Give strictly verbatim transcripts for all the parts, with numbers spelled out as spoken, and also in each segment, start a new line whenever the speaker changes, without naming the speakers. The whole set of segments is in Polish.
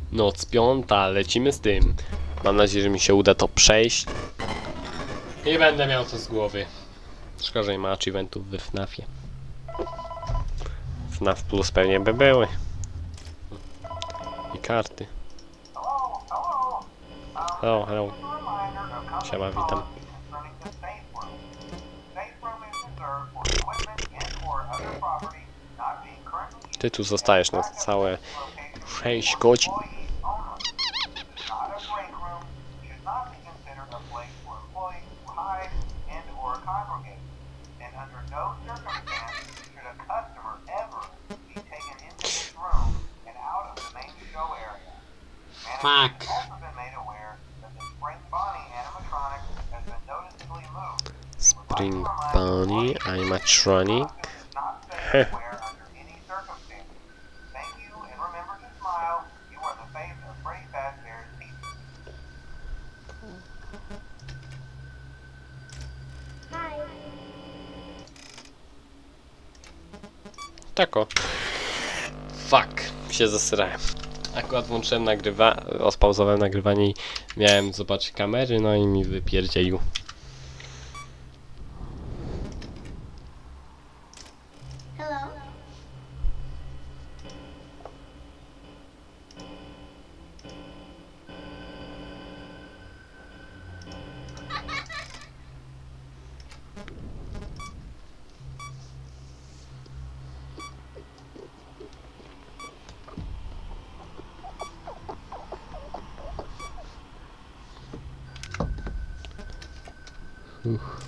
Noc piąta, lecimy z tym. Mam nadzieję, że mi się uda to przejść. I będę miał to z głowy. Szkoda, że nie ma achievementów w F NAFie. F NAF Plus pewnie by były. I karty. Hello, hello. Siema, witam. Ty tu zostajesz na całe sześć godzin.
Fuck.
Spring Bunny, animatronic. Heh. Tako. Fuck, się zesrałem. Akurat włączyłem nagrywa... Ospauzowałem nagrywanie i miałem zobaczyć kamery, no i mi wypierdzielił. Uch.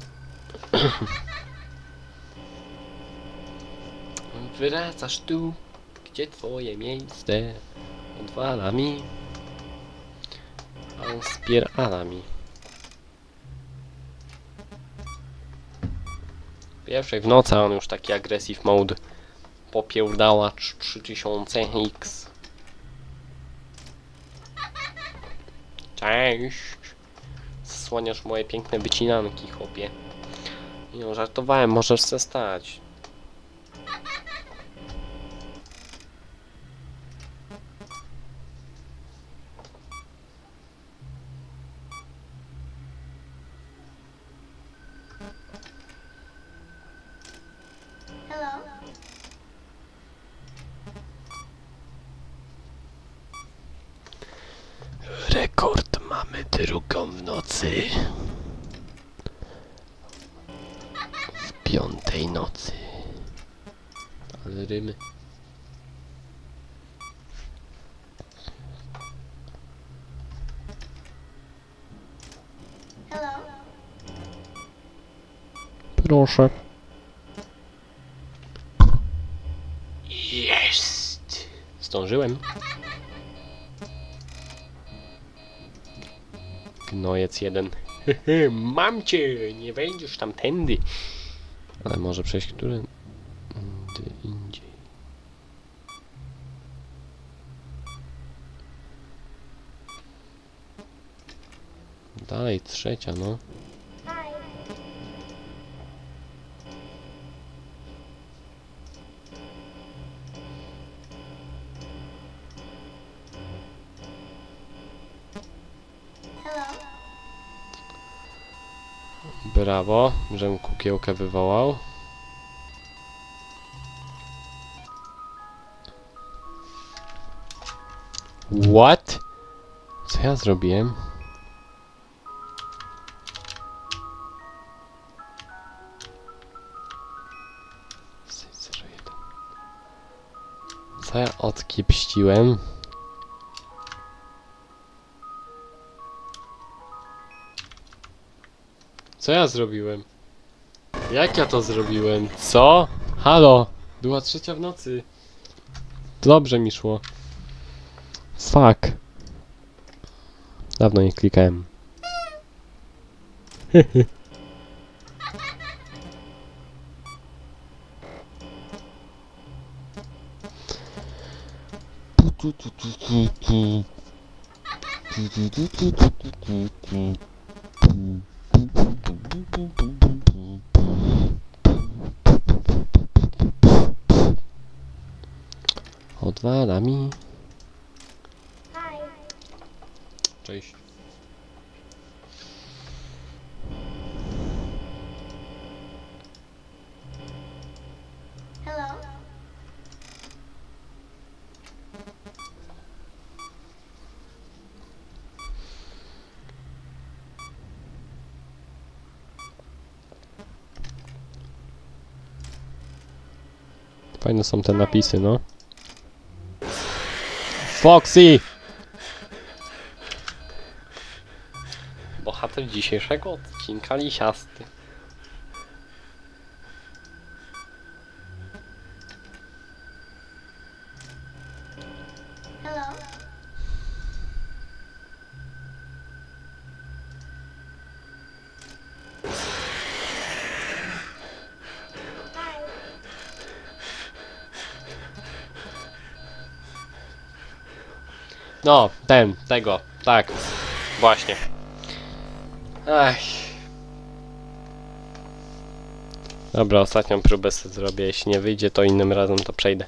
Wracasz tu, gdzie twoje miejsce. Odwala mi, a on spierdala mi. Pierwszej w nocy, a on już taki aggressive mode. Popierdalacz trzy tysiące X. Cześć. Zasłaniasz moje piękne wycinanki, chłopie. Nie, żartowałem, możesz se stać. Rekord mamy drugą w nocy. W piątej nocy. Ale rymy. Proszę. Jest! Zdążyłem. Gnojec jeden. Mam cię! Nie wejdziesz tamtędy. Ale może przejść który? Indy, indziej. Dalej trzecia, no. Brawo, żem kukiełkę wywołał. What? Co ja zrobiłem? zero jeden. Co ja odkiepściłem? Co ja zrobiłem? Jak ja to zrobiłem? Co? Halo? Była trzecia w nocy. Dobrze mi szło. Fuck. Dawno nie klikałem. Odwala mi. Hi. Cześć.
Hello.
Fajne są te napisy, no. Foxy! Bohater dzisiejszego odcinka lisiasty.
Hello. Hi.
No, ten, tego, tak. Właśnie. Ach. Dobra, ostatnią próbę sobie zrobię. Jeśli nie wyjdzie, to innym razem to przejdę.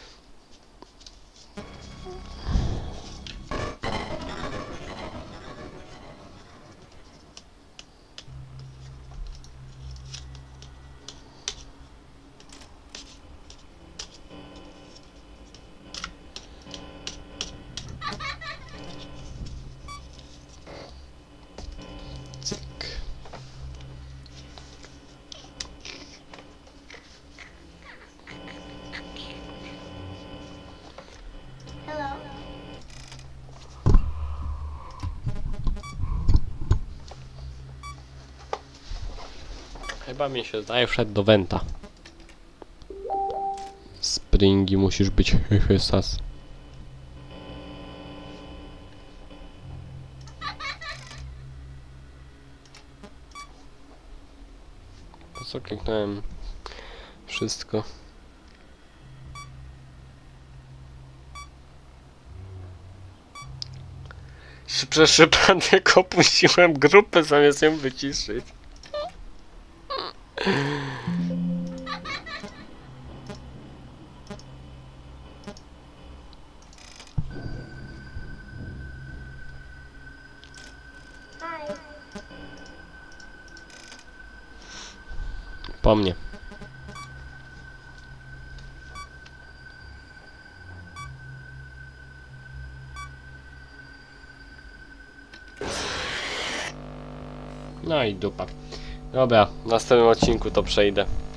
Cyk.
Hello.
Chyba mi się zdaje, wszedł do Wenta. Springi, musisz być hyhy sas. Po co kliknąłem wszystko? Przez przypadek opuściłem grupę zamiast ją wyciszyć.
Hi.
Po mnie. No i dupa. Dobra, w następnym odcinku to przejdę.